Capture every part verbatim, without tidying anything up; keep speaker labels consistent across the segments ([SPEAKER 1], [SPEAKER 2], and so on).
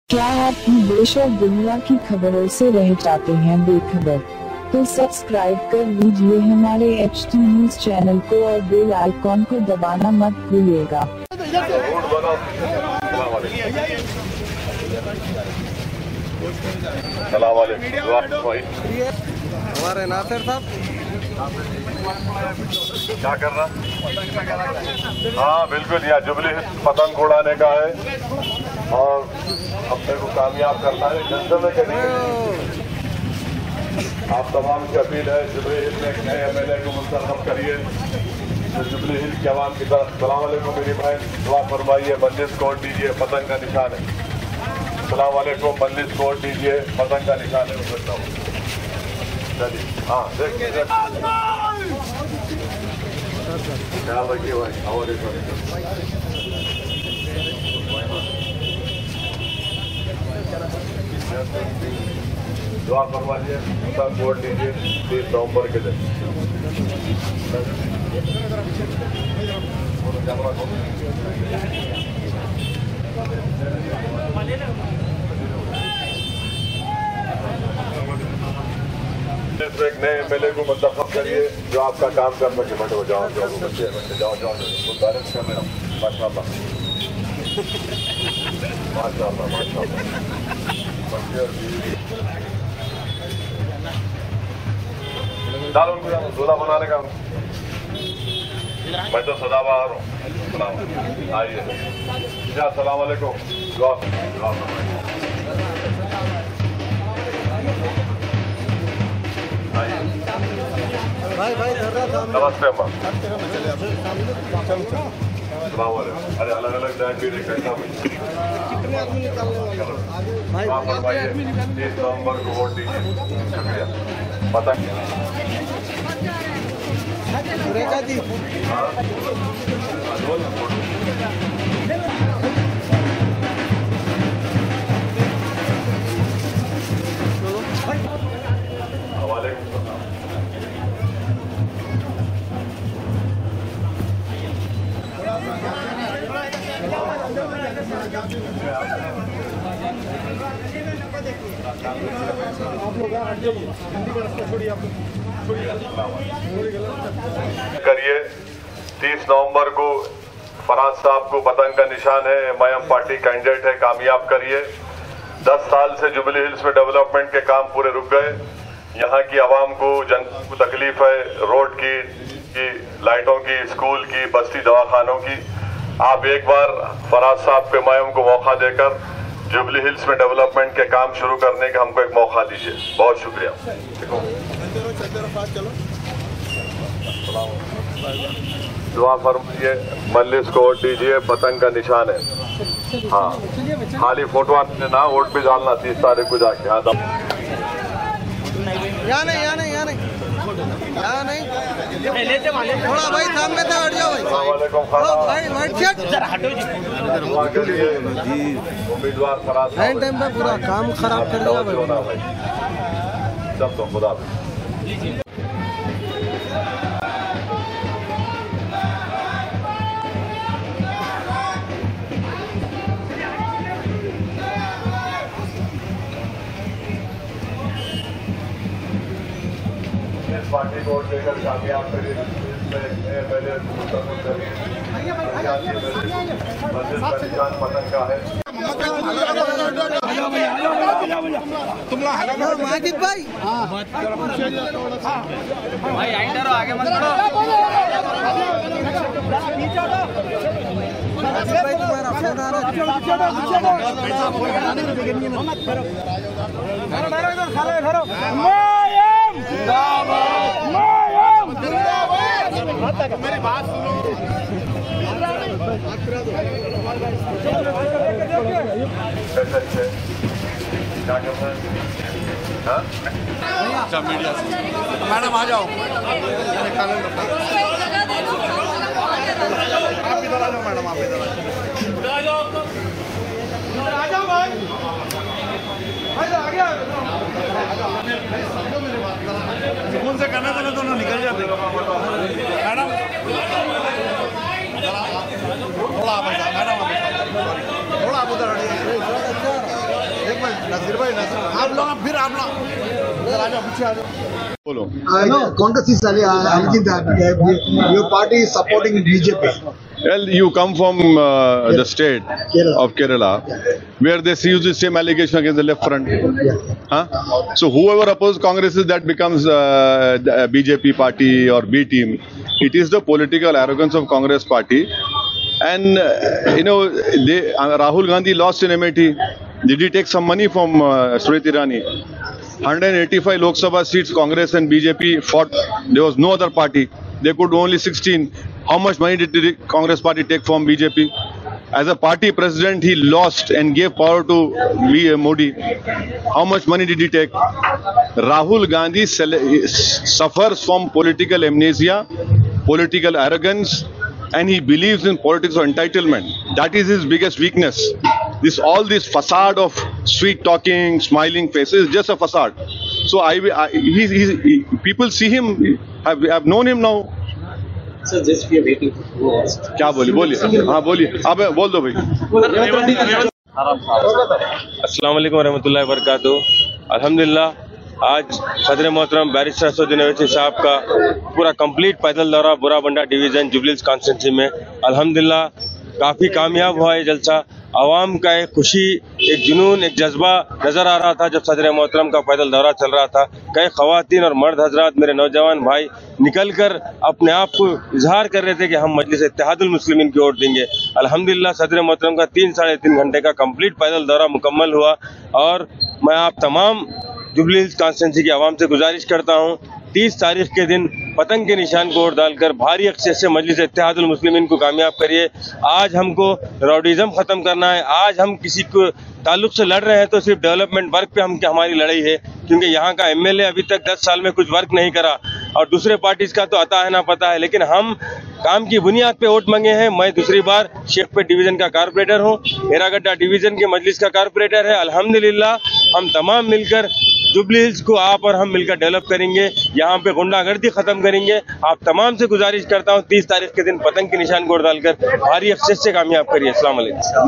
[SPEAKER 1] क्या आप भी देश और दुनिया की खबरों से रह जाते हैं बेखबर? तो सब्सक्राइब कर लीजिए हमारे एच टी न्यूज चैनल को और बेल आइकॉन को दबाना मत भूलिएगा।
[SPEAKER 2] हमारे नासिर साहब
[SPEAKER 3] क्या कर रहा? हाँ बिल्कुल, यहाँ जुबली पतंग उड़ाने का है और अपने को कामयाब करना है। जल्द में करिए। आप तमाम की अपील है, जुबली हिल में नए एम एल ए को मुंतखब करिए तो जुबली हिल की आवाम की तरफ। सलाम वालेकुम मेरी बहन, दुआ फरमाइए, बंदिश कोड दीजिए, पतंग का निशान है। सलाम वालेकुम, बंदिश कोड दीजिए, पतंग का निशान है। उस चलिए, हाँ देखिए ख्याल रखिए भाई। और दुआ फरमाइए, उसका वोट दीजिए तीस नवंबर के दिन। एक नए एम एल ए को मुंतखब करिए जो आपका काम कर सके। बैठो, जाओ जाओ बच्चे बच्चे जाओ जाओ बैलेंस कर रहे हो। माशाल्लाह माशाल्लाह माशाल्लाह। डालो उनको सोदा बनाने का। मैं तो सदा बाहर हूँ। आइए, अस्सलाम वालेकुम।
[SPEAKER 2] भाई भाई
[SPEAKER 3] नमस्ते अम्मा। अरे अलग अलग जाए फिर इकट्ठा तीस नवंबर को वोट दीजिए। शुक्रिया। पतंग
[SPEAKER 2] जी
[SPEAKER 3] करिए। तीस नवंबर को फराज साहब को पतंग का निशान है, M I M party candidate है, कामयाब करिए। दस साल से जुबली हिल्स में डेवलपमेंट के काम पूरे रुक गए। यहाँ की आवाम को, जनता को तकलीफ है, रोड की, की लाइटों की, स्कूल की, बस्ती दवाखानों की। आप एक बार फराज साहब के एम को मौका देकर जुबली हिल्स में डेवलपमेंट के काम शुरू करने का हमको एक मौका दीजिए। बहुत शुक्रिया। दुआ फरमाइए, मजलिस को वोट दीजिए, पतंग का निशान है। हाँ, खाली फोटो आपने ना, वोट भी डालना तीस तारीख को जाके। हाँ
[SPEAKER 2] यहाँ नहीं यहाँ नहीं यहाँ नहीं यहाँ नहीं थोड़ा भाई सामने से हट जाओ भाई।
[SPEAKER 3] उम्मीदवार फराज
[SPEAKER 2] टाइम पे पूरा काम खराब कर दिया भाई।
[SPEAKER 3] सब तो खुदा पार्टी को वोट देकर कामयाब करिए। पतंग का है।
[SPEAKER 2] माजिद भाई भाई आगे मत बढ़ो। भाई तुम्हारा फोन आ रहा है।
[SPEAKER 3] मेरी बात सुनो। क्या कर रहे हैं? अच्छा मीडिया से मैडम आ जाओ। आप इधर आ जाओ मैडम, आप इधर आ जाओ। आ जाओ भाई, आ गया। सुकून से करने देना तो ना निकल जाते मैडम। थोड़ा आप मैडम थोड़ा आप उधर
[SPEAKER 4] नजीर भाई, नजीर आप लोग फिर आप लोग आ जाओ, पीछे आ जाओ।
[SPEAKER 3] बोलो।
[SPEAKER 4] No, Congress is arguing that your party is supporting B J P.
[SPEAKER 3] Well, you come from uh, the state
[SPEAKER 4] Kerala.
[SPEAKER 3] of Kerala, where they use the same allegation against the left front. Huh? So whoever opposes Congress, that becomes uh, the B J P party or B team. It is the political arrogance of Congress party. And, uh, you know, they, uh, Rahul Gandhi lost in Amethi. Did he take some money from uh, Smriti Irani? one hundred eighty-five Lok Sabha seats Congress and B J P fought. There was no other party. They could only sixteen. How much money did the Congress party take from B J P? As a party president, he lost and gave power to V. Modi. How much money did he take? Rahul Gandhi suffers from political amnesia, political arrogance, and he believes in politics of entitlement. That is his biggest weakness. This all this facade of sweet talking, smiling faces is just a facade. So I, I he's, he's, he, people see him, have, have known him now.
[SPEAKER 5] Sir, just we are waiting for
[SPEAKER 3] क्या बोली बोलिए हाँ बोलिए आप बोल दो भाई।
[SPEAKER 6] अस्सलाम वालेकुम रहमतुल्लाहि व बरकातुहू। अल्हम्दुलिल्लाह आज सदर मोहतरम बैरिस्टर असदुद्दीन ओवैसी साहब का पूरा कंप्लीट पैदल दौरा बुराबंडा डिवीजन जुबली हिल्स कॉन्स्टिट्यूंसी में अल्हम्दुलिल्लाह काफ़ी कामयाब हुआ है जलसा। आवाम का एक खुशी, एक जुनून, एक जज्बा नज़र आ रहा था जब सदर मोहतरम का पैदल दौरा चल रहा था। कई ख़वातीन और मर्द हजरात, मेरे नौजवान भाई निकल कर अपने आप को इजहार कर रहे थे कि हम मजलिस इत्तेहादुल मुस्लिमीन की वोट देंगे। अल्हम्दुलिल्लाह सदर मोहतरम का तीन साढ़े तीन घंटे का कंप्लीट पैदल दौरा मुकम्मल हुआ और मैं आप तमाम जुबली हिल्स कॉन्स्टिट्यूंसी की आवाम से गुजारिश करता हूँ तीस तारीख के दिन पतंग के निशान को वोट डालकर भारी अक्सरियत से मजलिस इत्तेहादुल मुस्लिमीन को कामयाब करिए। आज हमको राउडिज़म ख़त्म करना है। आज हम किसी को ताल्लुक से लड़ रहे हैं तो सिर्फ डेवलपमेंट वर्क पे हम हमारी लड़ाई है, क्योंकि यहाँ का एमएलए अभी तक दस साल में कुछ वर्क नहीं करा और दूसरे पार्टीज का तो आता है ना पता है, लेकिन हम काम की बुनियाद पे वोट मांगे हैं। मैं दूसरी बार शेखपेट डिवीजन का कारपोरेटर हूँ, हेरागड्डा डिवीजन के मजलिस का कारपोरेटर है। अल्हम्दुलिल्लाह हम तमाम मिलकर जुबली हिल्स को आप और हम मिलकर डेवलप करेंगे, यहाँ पे गुंडागर्दी खत्म करेंगे। आप तमाम से गुजारिश करता हूँ तीस तारीख के दिन पतंग के निशान को डालकर भारी अक्सर से कामयाब करिए। अस्सलाम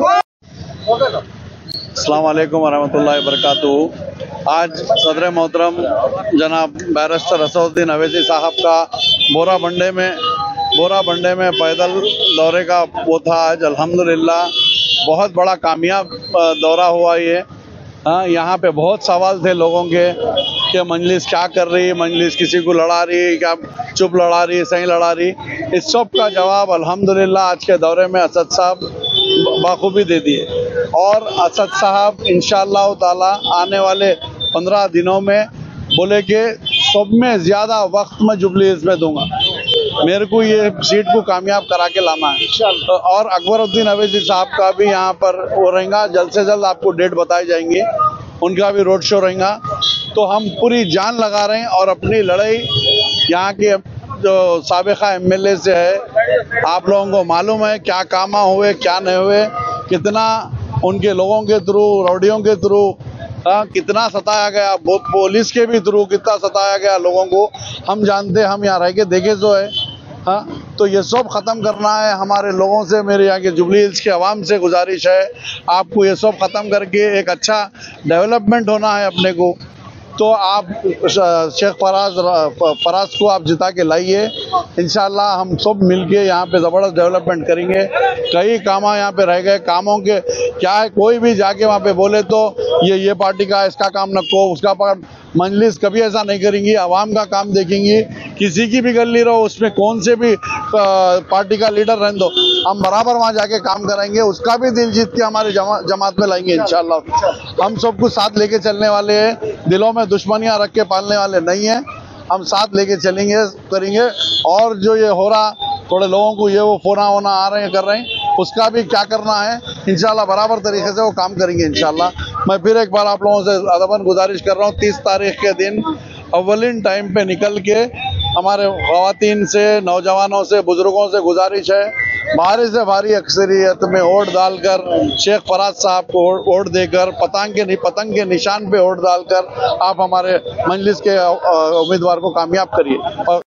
[SPEAKER 6] वालेकुम।
[SPEAKER 7] अस्सलाम वालेकुम वरहमतुल्लाहि वबरकातुहू। आज सदर मोहतरम जनाब बैरिस्टर असदुद्दीन ओवैसी साहब का बोरा बंडे में बोरा बंडे में पैदल दौरे का वो था। आज अल्हम्दुलिल्लाह बहुत बड़ा कामयाब दौरा हुआ ये। हाँ, यहाँ पे बहुत सवाल थे लोगों के कि मजलिस क्या कर रही है, मजलिस किसी को लड़ा रही है, क्या चुप लड़ा रही है, सही लड़ा रही। इस सब का जवाब अल्हम्दुलिल्लाह आज के दौरे में असद साहब बाखूबी दे दिए और असद साहब इंशाअल्लाह ताला आने वाले पंद्रह दिनों में बोले कि सब में ज़्यादा वक्त मैं जुबली हिल्स में दूंगा, मेरे को ये सीट को कामयाब करा के लाना है। और अकबरुद्दीन ओवैसी साहब का भी यहाँ पर वो रहेगा, जल्द से जल्द आपको डेट बताई जाएंगी, उनका भी रोड शो रहेगा। तो हम पूरी जान लगा रहे हैं और अपनी लड़ाई यहाँ के जो साबिका एमएलए से है। आप लोगों को मालूम है क्या काम हुए क्या नहीं हुए, कितना उनके लोगों के थ्रू, रौडियों के थ्रू हाँ, कितना सताया गया, पुलिस के भी थ्रू कितना सताया गया लोगों को हम जानते, हम यहाँ रह के देखे जो है। हाँ, तो ये सब ख़त्म करना है हमारे लोगों से। मेरे यहाँ के जुबली हिल्स के अवाम से गुजारिश है, आपको ये सब ख़त्म करके एक अच्छा डेवलपमेंट होना है अपने को। तो आप शेख फराज फराज को आप जिता के लाइए, इंशाल्लाह हम सब मिलके यहाँ पे ज़बरदस्त डेवलपमेंट करेंगे। कई काम यहाँ पे रह गए, कामों के क्या है, कोई भी जाके वहाँ पे बोले तो ये ये पार्टी का इसका काम नको, उसका पार्ट मजलिस कभी ऐसा नहीं करेंगी, आवाम का काम देखेंगी। किसी की भी गली रहो, उसमें कौन से भी पार्टी का लीडर रहने दो, हम बराबर वहाँ जाके काम कराएंगे, उसका भी दिल जीत के हमारे जमा, जमात में लाएंगे इंशाल्लाह। हम सबको साथ लेके चलने वाले हैं, दिलों में दुश्मनियाँ रख के पालने वाले नहीं हैं, हम साथ लेके चलेंगे करेंगे। और जो ये हो रहा, थोड़े लोगों को ये वो फोना वोना आ रहे हैं कर रहे हैं, उसका भी क्या करना है इंशाल्लाह बराबर तरीके से वो काम करेंगे इंशाल्लाह। मैं फिर एक बार आप लोगों से अदबन गुजारिश कर रहा हूँ, तीस तारीख के दिन अव्वलिन टाइम पे निकल के हमारे ख़वातीन से, नौजवानों से, बुजुर्गों से गुजारिश है, भारी से भारी अक्सरियत में वोट डालकर शेख फराज साहब को वोट देकर पतंग के पतंग के निशान पे वोट डालकर आप हमारे मजलिस के उम्मीदवार को कामयाब करिए। और